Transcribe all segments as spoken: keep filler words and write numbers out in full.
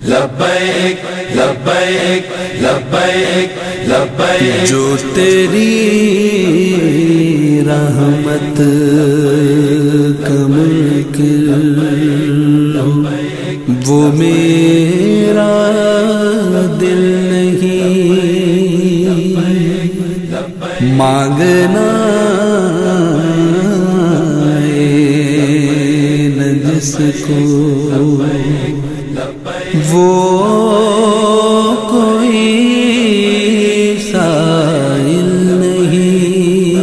لبیک لبیک لبیک لبیک، جو تیری رحمت کا منکر وہ میرا دل نہیں، مانگنا ہے جس کو وہ کوئی سائل نہیں۔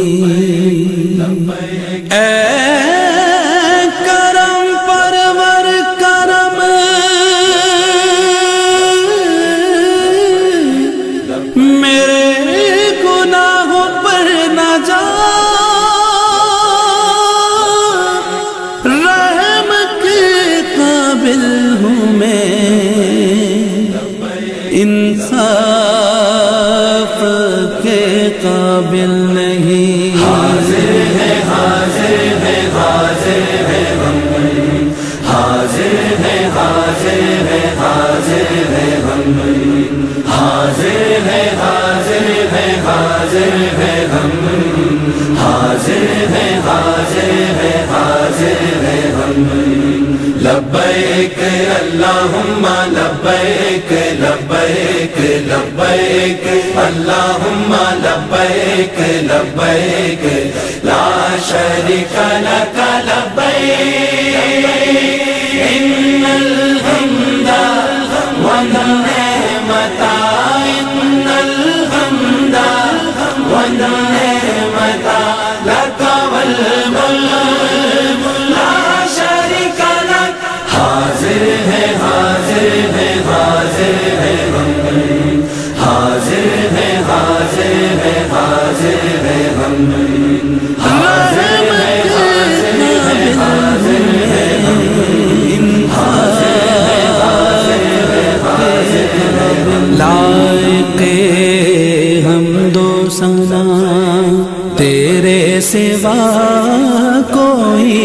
اے کرم پرور کرم، میرے گناہوں پر نہ جا، رحم کے قابل ہوں میں، انصاف کے قابل نہیں۔ حاضر ہے حاضر ہے حاضر ہے ہم، حاضر ہے حاضر ہے حاضر ہے ہم، حاضر ہے حاضر ہے حاضر ہے ہم، حاضر ہے حاضر ہے حاضر ہے ہم۔ لبیک اللہم لبیک لبیک لبیک، اللہم لبیک لبیک لا شریک لک لبیک، ان الحمد والنعمت، ان الحمد والنعمت لک والملک لا شریک لک۔ حاضر ہے حاضر ہے حاضر ہے ہم، حاضر ہے حاضر ہے حاضر ہے ہم، حاضر ہے حاضر ہے حاضر ہے ہم، حاضر ہے حاضر ہے حاضر ہے ہم۔ لائق حمد و ثنا تیرے سوا کوئی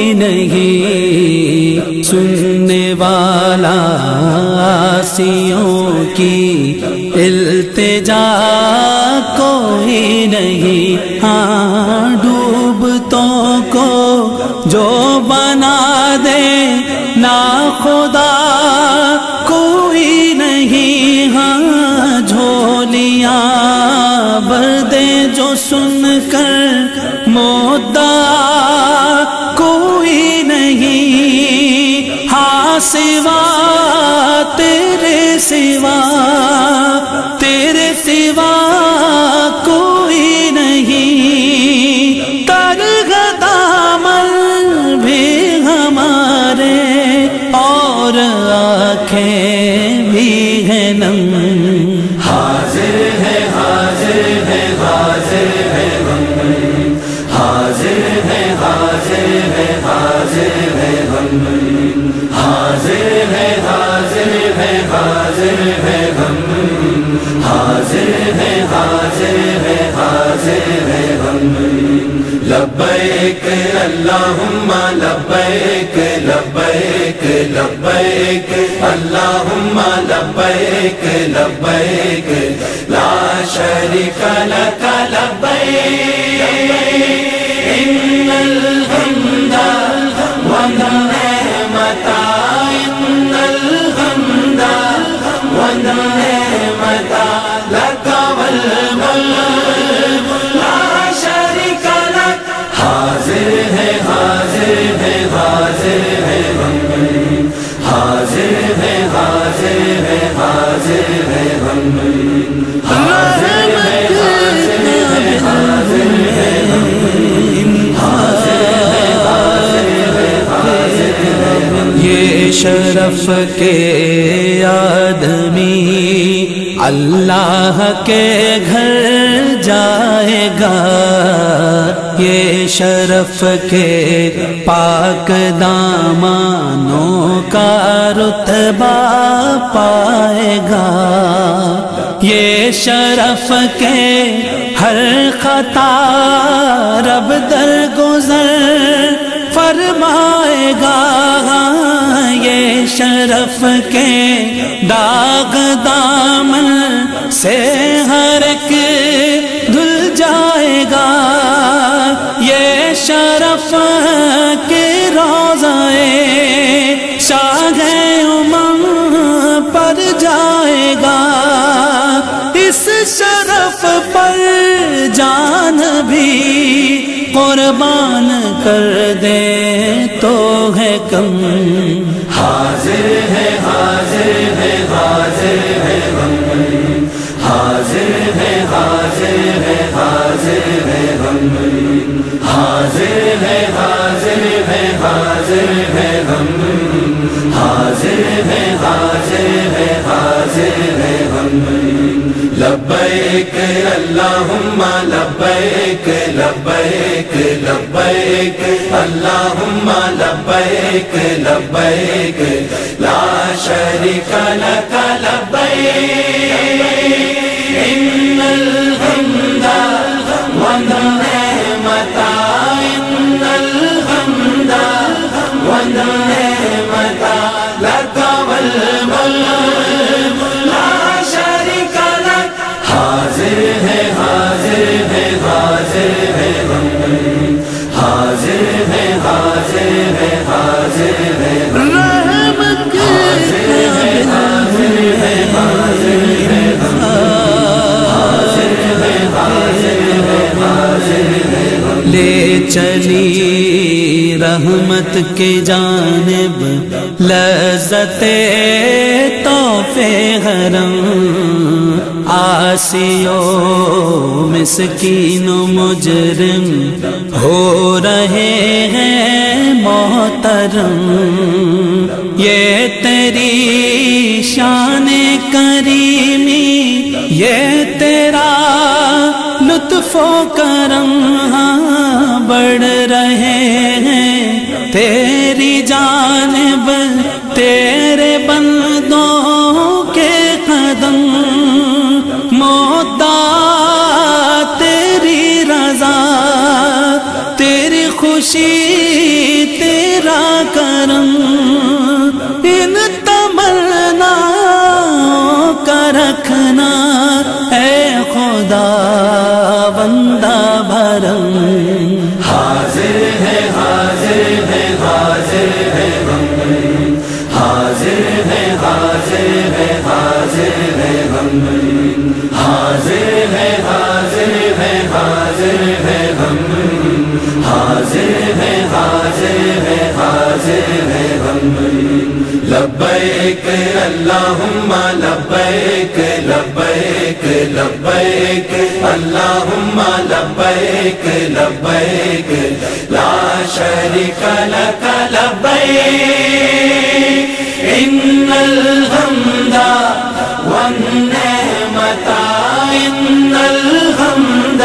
نہیں، سننے والا آسیوں کی التجا کوئی نہیں، ہاں ڈوبتوں کو جو بنا دے نا خدا کوئی نہیں، ہاں جھولیاں بھر دے جو سن کر مدعا کوئی نہیں، ہاں سوا تیرے سوا تیرے سوا کوئی نہیں، ترگ دامن بھی ہمارے اور آنکھیں بھی ہیں نم۔ حاضر ہے حاضر ہے حاضر ہے ہم، حاضر ہے حاضر ہے حاضر ہے ہم، حاضر ہے حاضر ہے حاضر ہے ہم، حاضر ہے حاضر ہے حاضر ہے ہم۔ لبیک اللہم لبیک لبیک لبیک، اللہم لبیک لبیک لا شریک لک لبیک، ان الحمد والنعمت، ان الحمد والنعمت لک والملک لا شریک لک۔ حاضر ہے حاضر ہے حاضر ہے ہم، حاضر ہے حاضر ہے حاضر ہے ہم، حاضر ہے حاضر ہے حاضر ہے ہم، حاضر ہے حاضر ہے حاضر ہے ہم۔ یہ شرف کے آدمی اللہ کے گھر جائے گا، یہ شرف کے پاک دامانوں کا رتبہ پائے گا، یہ شرف کے ہر خطا رب درگزر فرمائے گا، یہ شرف شرف کے داغ دامن سے ہر ایک دھل جائے گا، یہ شرف کے روضائے شاہ امم پر جائے گا، اس شرف پر جان بھی قربان کر دے تو ہے کم۔ حاضر ہے حاضر ہے حاضر ہے ہم، حاضر ہے حاضر ہے حاضر ہے ہم، حاضر ہے حاضر ہے حاضر ہے ہم، حاضر ہے حاضر ہے حاضر ہے ہم۔ لبیک اللہم لبیک لبیک لبیک اللہم لبیک لبیک لا شریک لک لبیک ان الحمد والنعمت ان الحمد والنعمت لک والملک لا شریک لک۔ حاضر ہے حاضر ہے حاضر ہے ہم، حاضر ہے حاضر ہے حاضر ہے ہم، حاضر ہے حاضر ہے حاضر ہے ہم، حاضر ہے حاضر ہے حاضر ہے ہم۔ لے چلی رحمت کے جانب لذت تحفے حرم، عاصی و مسکین و مجرم ہو رہے ہیں محترم، یہ تیری شان کریمی یہ تیرا لطف و کرم، ہاں بڑھ رہے ہیں تیری جانب تیرے بندوں کے قدم، مودا تیری رضا تیری خوشی تیرا کرم، ان تمناؤں کا رکھنا اے خدا بندہ بھرم۔ حاضر ہے حاضر ہے حاضر ہے ہم، حاضر ہے حاضر ہے حاضر ہے ہم، حاضر ہے حاضر ہے حاضر ہے ہم، حاضر ہے حاضر ہے حاضر ہے ہم۔ لبیک اللہم لبیک لبیک لبیک اللہم لبیک لبیک لا شریک لک لبیک ان الحمد والنعمت ان الحمد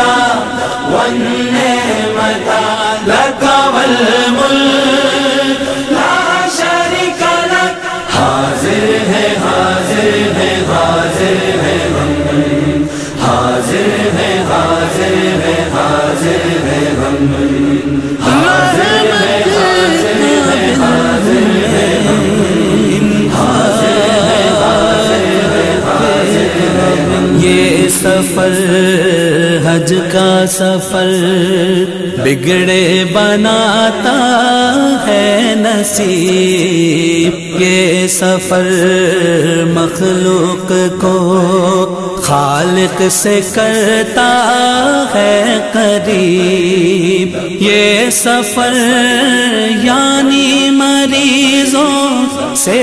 والنعمت لک والملک لا شریک لک۔ حاضر ہے حاضر ہے حاضر ہے ہم، حاضر ہے حاضر ہے حاضر ہے ہم، حاضر ہے حاضر ہے حاضر ہے ہم، حاضر ہے حاضر ہے حاضر ہے ہم۔ یہ سفر حج کا سفر بگڑے بناتا ہے نصیب، یہ سفر مخلوق کو خالق سے کرتا ہے قریب، یہ سفر یعنی مریضوں سے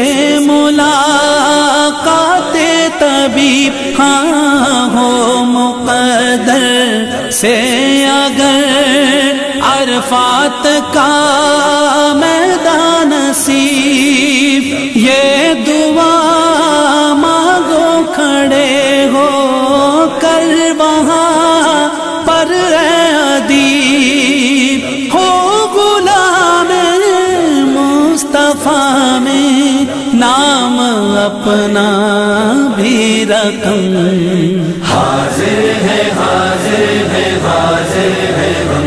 ملاقات طبیب، ہاں ہو مقدر سے اگر عرفات کا میدان نصیب، یہ دعا مانگو کھڑے ہو کر وہاں پر اے ادیب، ہو غلام مصطفیٰ میں نام اپنا بھی رقم۔ حاضر ہے حاضر ہے حاضر ہے ہم،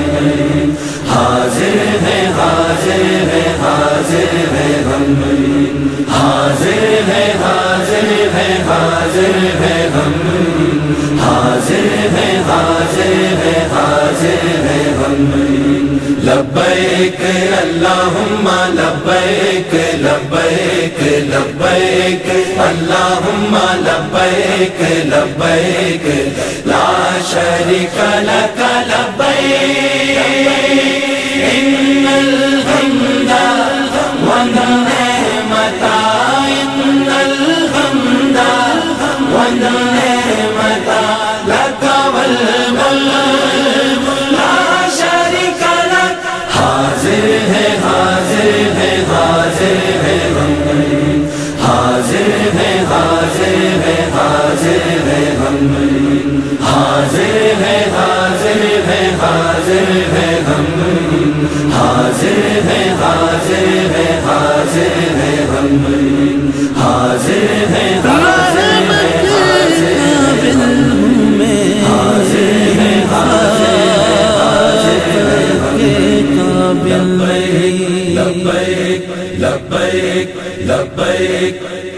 حاضر ہے حاضر ہے حاضر ہے ہم، حاضر ہے حاضر ہے حاضر ہے ہم حاضر ہے حاضر ہے حاضر ہے ہم لبیک اللہم لبیک لبیک لبیک اللہم لبیک لبیک لا شریک لک لبیک ان الحمد والنعمت ان الحمد والنعمت لک والملک لا شریک لک حاضر ہے حاضر ہے حاضر ہے ہم حاضر ہے حاضر ہے حاضر ہے ہم حاضر ہے حاضر ہے حاضر ہے ہم حاضر ہے حاضر ہے حاضر ہے ہم حاضر ہے حاضر ہے حاضر ہے حاضر ہے لبیک لبیک لبیک لبیک